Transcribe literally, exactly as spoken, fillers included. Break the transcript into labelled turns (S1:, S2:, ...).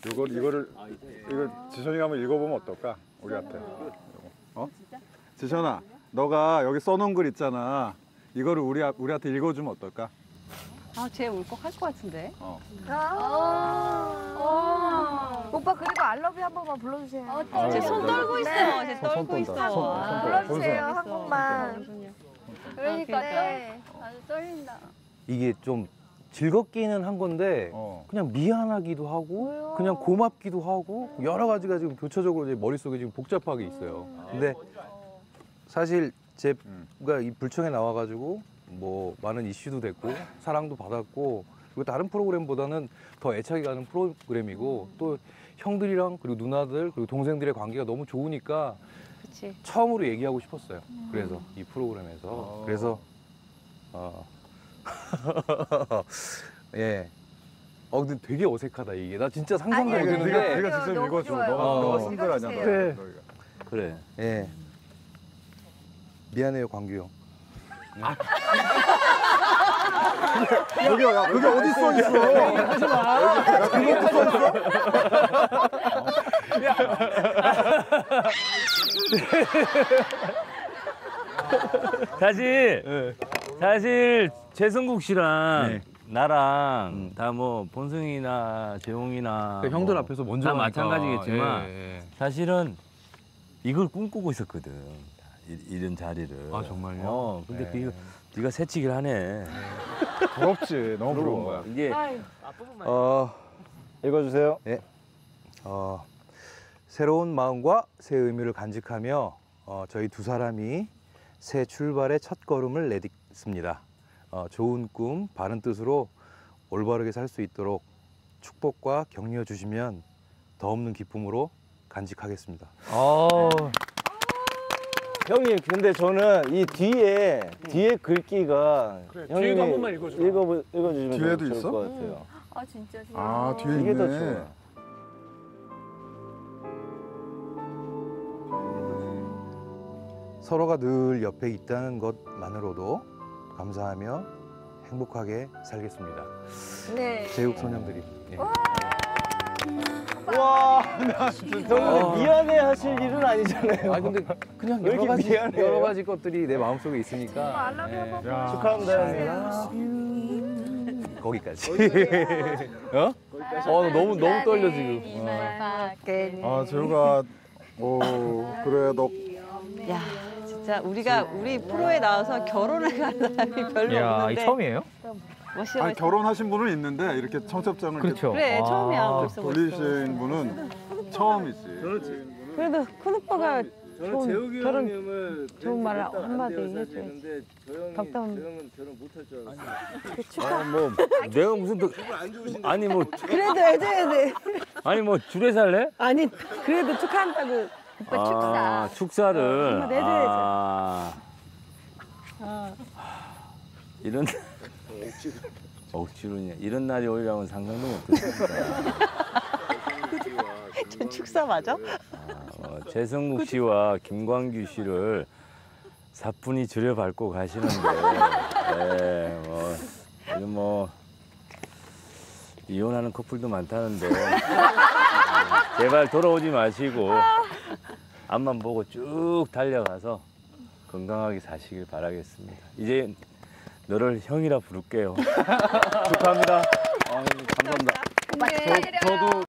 S1: 이걸 이거를 이거 지선이가 한번 읽어보면 어떨까? 우리한테. 어? 지선아, 너가 여기 써놓은 글 있잖아. 이거를 우리 우리한테 읽어주면 어떨까?
S2: 아, 쟤 울컥할 것 같은데.
S1: 어.
S3: 아 오빠 그리고 알러뷰 한 번만 불러주세요.
S2: 아, 쟤 손 떨고 있어. 쟤
S1: 손, 손
S2: 떨고
S1: 떤다.
S2: 있어.
S1: 손, 손,
S2: 아,
S1: 손,
S3: 불러주세요
S1: 손,
S3: 한 번만.
S4: 그러니까
S3: 네.
S4: 아주 떨린다.
S5: 이게 좀 즐겁기는 한 건데
S1: 어.
S5: 그냥 미안하기도 하고
S3: 왜요?
S5: 그냥 고맙기도 하고 여러 가지가 지금 교차적으로 제 머릿속에 지금 복잡하게 있어요. 근데 사실 제가 이 불청에 나와가지고 뭐 많은 이슈도 됐고 사랑도 받았고 그리고 다른 프로그램보다는 더 애착이 가는 프로그램이고 또 형들이랑 그리고 누나들 그리고 동생들의 관계가 너무 좋으니까
S2: 그치.
S5: 처음으로 얘기하고 싶었어요. 그래서 이 프로그램에서 그래서 어 예. 어 근데 되게 어색하다 이게. 나 진짜 상상도
S3: 아니,
S5: 못
S3: 아니,
S1: 네가
S5: 했는데.
S1: 네가 지선
S3: 너무
S1: 읽어줘.
S3: 좋아요.
S1: 너가
S5: 어.
S1: 너가 쓴 글 아니야.
S3: 읽어주세요.
S1: 그래.
S5: 그래. 예. 미안해요, 광규 형.
S1: 여기 야 그게 어디 써 있어?
S5: 하지 마.
S1: 야 그것도 써 있어?
S6: 사실
S5: 네.
S6: 사실 최성국 씨랑
S5: 네.
S6: 나랑
S5: 음.
S6: 다 뭐 본승이나 재홍이나
S5: 그 형들
S6: 뭐
S5: 앞에서 먼저
S6: 다
S5: 하니까.
S6: 마찬가지겠지만
S5: 예, 예.
S6: 사실은 이걸 꿈꾸고 있었거든. 이, 이런 자리를.
S5: 아, 정말요?
S6: 어, 근데
S5: 네.
S6: 그 네가 새치기를 하네.
S1: 부럽지. 너무 부러운 거야.
S6: 이게
S5: 어,
S1: 읽어주세요.
S5: 예. 어, 새로운 마음과 새 의미를 간직하며 어, 저희 두 사람이 새 출발의 첫 걸음을 내딛습니다. 어, 좋은 꿈, 바른 뜻으로 올바르게 살 수 있도록 축복과 격려 주시면 더 없는 기쁨으로 간직하겠습니다.
S7: 어. 형님, 근데 저는 이 뒤에 뒤에 글귀가 형님이
S5: 뒤에도 한 번만 읽어줘.
S7: 읽어 읽어주시면
S1: 뒤에도
S7: 너무 좋을
S1: 있어?
S7: 것 같아요.
S4: 아 진짜 진짜.
S1: 아 뒤에
S7: 이게 더
S1: 있네.
S7: 좋아.
S5: 서로가 늘 옆에 있다는 것만으로도 감사하며 행복하게 살겠습니다.
S3: 네.
S5: 제육 소년들이. 예.
S7: 와, 형님 미안해 하실 일은 아니잖아요.
S5: 아 근데 그냥
S7: 왜
S5: 여러
S7: 이렇게
S5: 가지
S7: 미안해요?
S5: 여러 가지 것들이 내 마음속에
S3: 오빠
S5: 있으니까
S3: 알러뷰 한
S5: 예.
S3: 번만.
S1: 야.
S7: 축하합니다, 형님.
S5: 거기까지. 어? 어 너무 너무 떨려 지금. 어.
S1: 아 재우가 오 그래 너
S2: 야, 진짜 우리가 우리 프로에 나와서 결혼을 간 사람이 별로
S7: 야, 이
S2: 없는데.
S7: 처음이에요?
S2: 멋있어.
S1: 아니 결혼하신 분은 있는데 이렇게 청첩장을
S7: 그렇죠.
S2: 그래, 처음이야.
S7: 아,
S2: 벌써
S1: 돌리신 분은 처음이지.
S8: 그래도 큰오빠가
S6: 저는 재욱이
S8: 결혼-
S6: 형님을
S8: 좋은 말
S6: 뵙겠다 안
S8: 한마디
S6: 돼요, 사실.
S8: 해줘야지.
S6: 근데 저 형이
S8: 덕담.
S6: 저 형은 결혼 못할 줄 알았어요. 아니 뭐 내가 무슨 또 아니 뭐
S8: 그래도 해줘야 돼.
S6: 아니 뭐 줄에 살래?
S8: 아니 그래도 축하한다고.
S3: 오빠 축사.
S6: 아, 축사를.
S8: 한번 해줘야지.
S6: 아,
S8: 어.
S6: 이런 억지로냐 이런 날이 오리라고는 상상도 못했습니다.
S2: 저 축사 맞아?
S6: 어, 최성국 씨와 김광규 씨를 사뿐히 들여밟고 가시는데, 네, 뭐, 요즘 뭐, 이혼하는 커플도 많다는데, 제발 돌아오지 마시고, 앞만 보고 쭉 달려가서 건강하게 사시길 바라겠습니다. 이제 너를 형이라 부를게요. 축하합니다.
S5: 감사합니다.
S3: 오빠 축하드려요.
S1: 저도